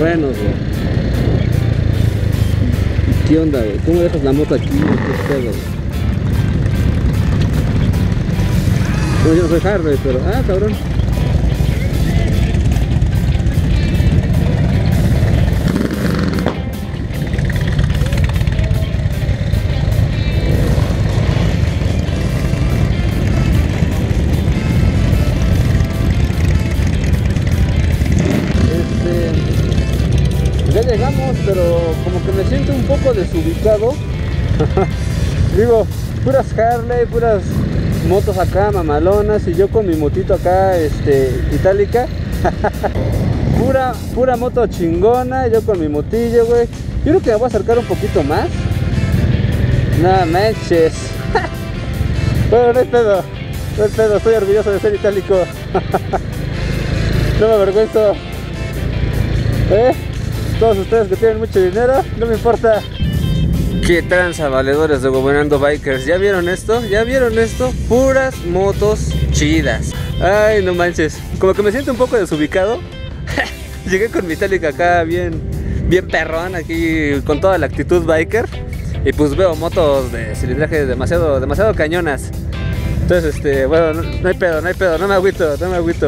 truenos, güey. ¿Qué onda, güey? ¿Cómo dejas la moto aquí? ¿Qué pedo? No, yo no soy Harley, pero... Ah, cabrón. Ya llegamos, pero como que me siento un poco desubicado. Digo, puras Harley, puras motos acá mamalonas, y yo con mi motito acá, itálica. pura moto chingona, yo con mi motillo, güey. Yo creo que me voy a acercar un poquito más. No manches. Bueno, no hay pedo, estoy orgulloso de ser itálico. No me avergüenzo. Todos ustedes que tienen mucho dinero, no me importa. Qué tranza, valedores de Gobernando Bikers. ¿Ya vieron esto? ¿Ya vieron esto? Puras motos chidas. Ay, no manches. Como que me siento un poco desubicado. Llegué con mi Itálica acá bien perrón, aquí con toda la actitud biker. Y pues veo motos de cilindraje demasiado cañonas. Entonces, bueno, no hay pedo, no me agüito.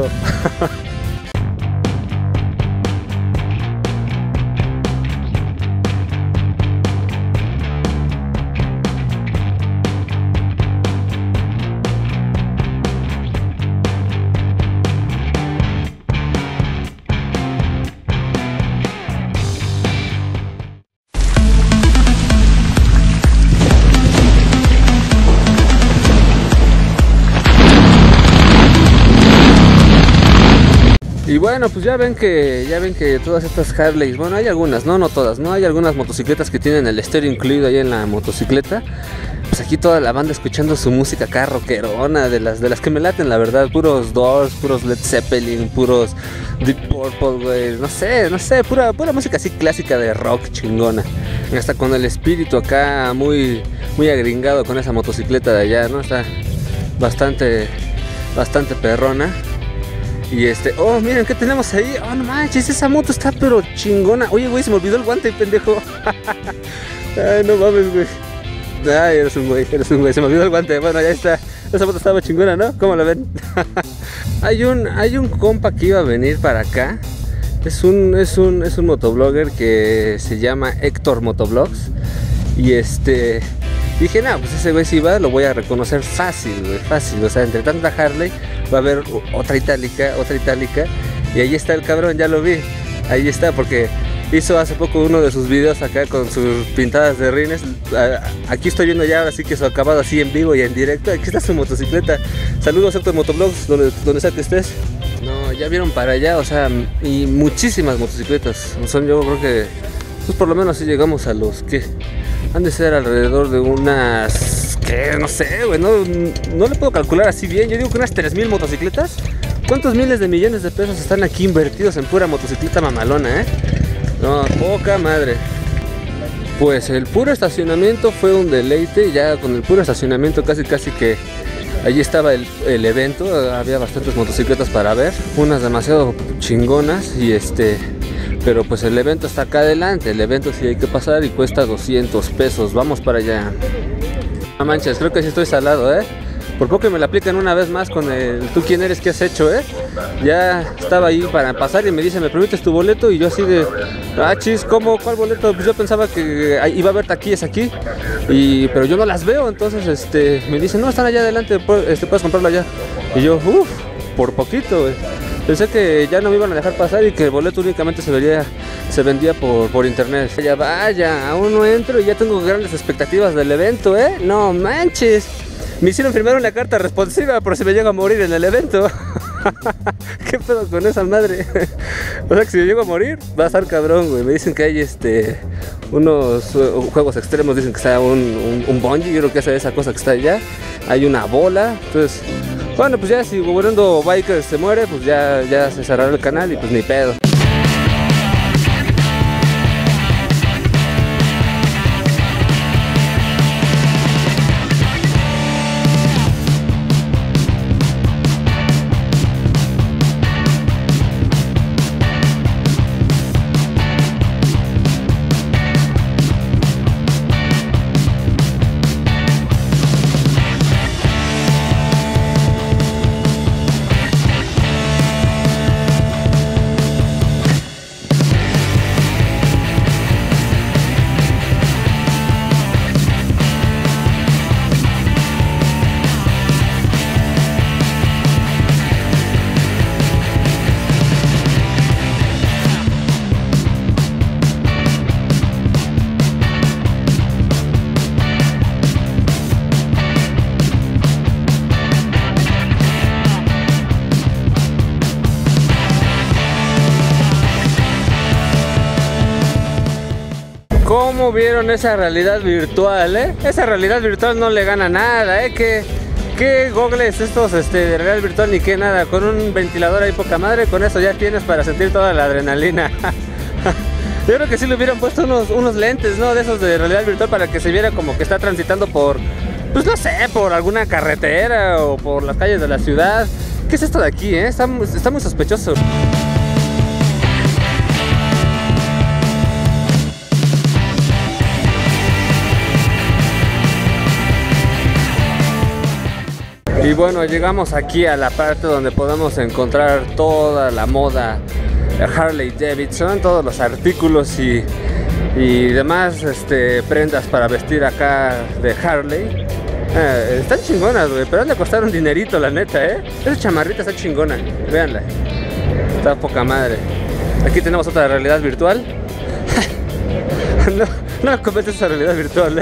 Y bueno, pues ya ven que todas estas Harleys, bueno, hay algunas, no todas, ¿no? Hay algunas motocicletas que tienen el estéreo incluido ahí en la motocicleta. Pues aquí toda la banda escuchando su música acá rockerona, de las que me laten, la verdad. Puros Doors, puros Led Zeppelin, puros Deep Purple, güey. No sé, pura música así clásica de rock chingona. Hasta con el espíritu acá muy agringado con esa motocicleta de allá, ¿no? Está bastante perrona. Y oh, miren, ¿qué tenemos ahí? Oh, no manches, esa moto está pero chingona. Oye, güey, se me olvidó el guante, pendejo. Ay, no mames, güey. Ay, eres un güey, se me olvidó el guante. Bueno, ya está. Esa moto estaba chingona, ¿no? ¿Cómo la ven? Hay un compa que iba a venir para acá. Es un motoblogger que se llama Héctor Motovlogs. Y dije, no, pues ese güey si va, lo voy a reconocer fácil, güey, fácil. O sea, entre tanta Harley va a haber otra itálica. Y ahí está el cabrón, ya lo vi. Ahí está, porque hizo hace poco uno de sus videos acá con sus pintadas de rines. Aquí estoy viendo ya ahora sí que su acabado así en vivo y en directo. Aquí está su motocicleta. Saludos a Héctor Motovlogs, donde sea que estés. No, ya vieron para allá, o sea, y muchísimas motocicletas. Son, yo creo que, pues por lo menos así llegamos a los que han de ser alrededor de unas, que no sé, güey, no le puedo calcular así bien. Yo digo que unas 3000 motocicletas. ¿Cuántos miles de millones de pesos están aquí invertidos en pura motocicleta mamalona, No, poca madre. Pues el puro estacionamiento fue un deleite. Ya con el puro estacionamiento casi que allí estaba el evento. Había bastantes motocicletas para ver, unas demasiado chingonas. Y pero pues el evento está acá adelante. El evento sí hay que pasar y cuesta 200 pesos. Vamos para allá. No manches, creo que sí estoy salado, Por poco me la aplican una vez más con el ¿tú quién eres? ¿Qué has hecho, Ya estaba ahí para pasar y me dice, ¿me permites tu boleto? Y yo así de, chis, ¿cómo? ¿Cuál boleto? Pues yo pensaba que iba a haber taquillas aquí, pero yo no las veo. Entonces me dice, no, están allá adelante, puedes comprarlo allá. Y yo, por poquito, güey. Pensé que ya no me iban a dejar pasar y que el boleto únicamente se vendía por internet. Vaya, aún no entro y ya tengo grandes expectativas del evento, No manches. Me hicieron firmar una carta responsiva por si me llego a morir en el evento. ¿Qué pedo con esa madre? O sea que si me llego a morir, va a estar cabrón, güey. Me dicen que hay unos juegos extremos. Dicen que está un bungee, yo creo que esa cosa que está allá. Hay una bola. Entonces, bueno, pues ya si Gobernando Bikers se muere, pues ya se cerrará el canal y pues ni pedo. ¿Cómo vieron esa realidad virtual, Esa realidad virtual no le gana nada, ¿Qué gogles estos de realidad virtual ni qué nada? Con un ventilador ahí poca madre, con eso ya tienes para sentir toda la adrenalina. Yo creo que sí le hubieran puesto unos lentes, ¿no? De esos de realidad virtual para que se viera como que está transitando por, pues no sé, por alguna carretera o por las calles de la ciudad. ¿Qué es esto de aquí, Está muy sospechoso. Y bueno, llegamos aquí a la parte donde podemos encontrar toda la moda Harley Davidson, todos los artículos y demás prendas para vestir acá de Harley. Están chingonas, güey, pero han de costar un dinerito, la neta, Esa chamarrita está chingona, véanla. Está poca madre. Aquí tenemos otra realidad virtual. No me comentes esa realidad virtual,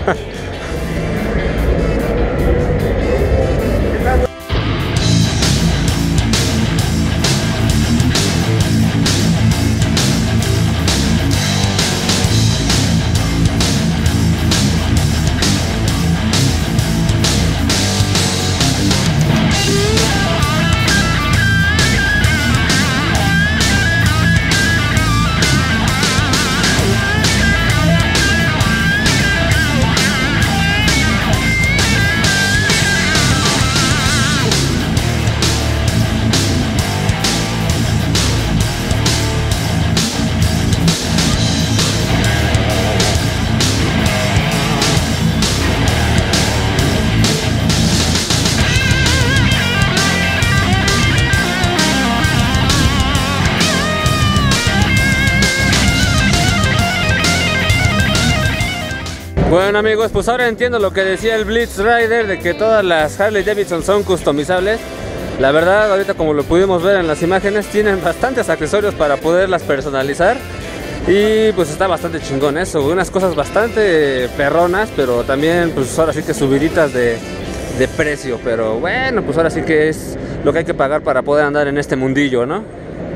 Bueno amigos, pues ahora entiendo lo que decía el Blitz Rider de que todas las Harley Davidson son customizables. La verdad, ahorita como lo pudimos ver en las imágenes, tienen bastantes accesorios para poderlas personalizar. Y pues está bastante chingón eso, unas cosas bastante perronas, pero también pues ahora sí que subiditas de precio. Pero bueno, pues ahora sí que es lo que hay que pagar para poder andar en este mundillo, ¿no?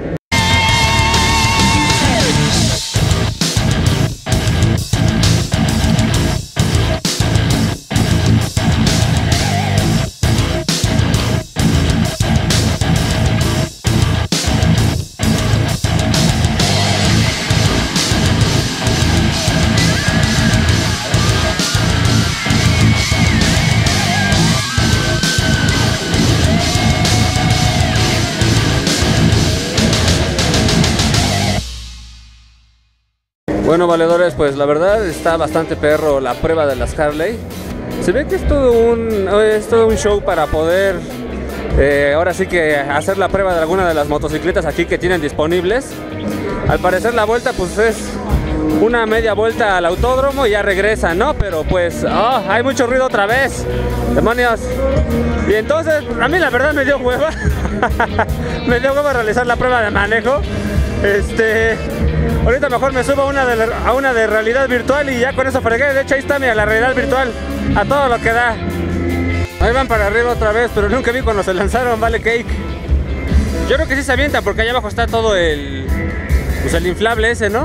Bueno valedores, pues la verdad está bastante perro la prueba de las Harley. Se ve que es todo un show para poder ahora sí que hacer la prueba de alguna de las motocicletas aquí que tienen disponibles. Al parecer la vuelta pues es una media vuelta al autódromo y ya regresa, ¿no? Pero pues hay mucho ruido otra vez, demonios. Y entonces a mí la verdad me dio hueva. Me dio hueva realizar la prueba de manejo. Ahorita mejor me subo a una de realidad virtual y ya con eso fregué. De hecho ahí está, mira, la realidad virtual a todo lo que da. Ahí van para arriba otra vez, pero nunca vi cuando se lanzaron, vale cake. Yo creo que sí se avienta porque allá abajo está todo el inflable ese, ¿no?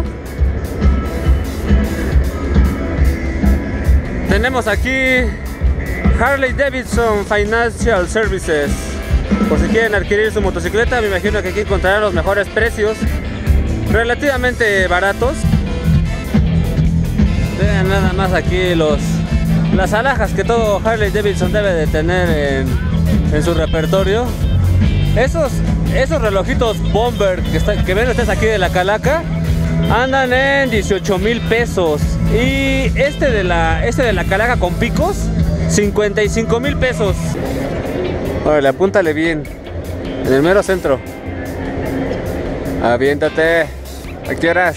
Tenemos aquí Harley Davidson Financial Services. Por si quieren adquirir su motocicleta, me imagino que aquí encontrarán los mejores precios, relativamente baratos. Vean nada más aquí las alhajas que todo Harley Davidson debe de tener en su repertorio. Esos relojitos Bomber que ven ustedes aquí de la calaca andan en 18,000 pesos. Y este de la calaca con picos, 55,000 pesos. Órale, apúntale bien. En el mero centro. Aviéntate. ¿A qué horas?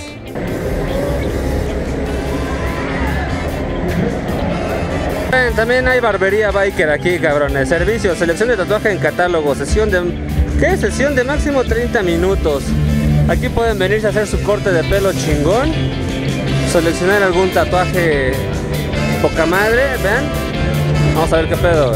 También hay barbería biker aquí, cabrones. Servicio, selección de tatuaje en catálogo. Sesión de máximo 30 minutos. Aquí pueden venirse a hacer su corte de pelo chingón. Seleccionar algún tatuaje poca madre, vean. Vamos a ver qué pedo.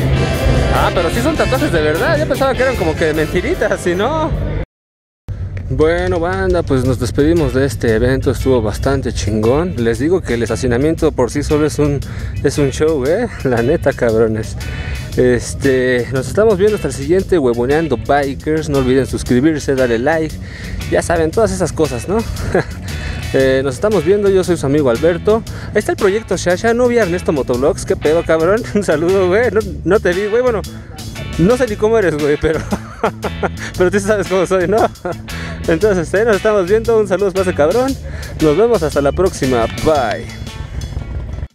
Pero sí son tatuajes de verdad. Yo pensaba que eran como que mentiritas, si no. Bueno, banda, pues nos despedimos de este evento, estuvo bastante chingón. Les digo que el estacionamiento por sí solo es un show, la neta, cabrones. Nos estamos viendo hasta el siguiente Huevoneando Bikers. No olviden suscribirse, darle like, ya saben, todas esas cosas, ¿no? Nos estamos viendo, yo soy su amigo Alberto. Ahí está el proyecto Shasha, no vi a Ernesto Motovlogs, qué pedo, cabrón. Un saludo, güey, no te vi, güey, bueno, no sé ni cómo eres, güey, pero tú sabes cómo soy, ¿no? Entonces, nos estamos viendo, un saludo para ese cabrón. Nos vemos hasta la próxima, bye.